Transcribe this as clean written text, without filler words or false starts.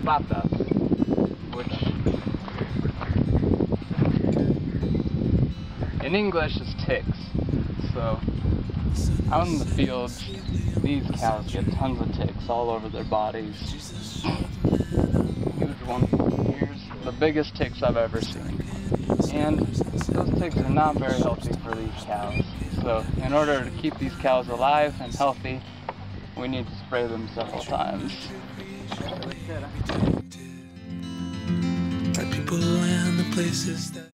about that? In English, it's ticks. So, out in the fields, these cows get tons of ticks all over their bodies. Huge ones. Here's the biggest ticks I've ever seen. And those ticks are not very healthy for these cows. So, in order to keep these cows alive and healthy, we need to spray them several times. People and the places that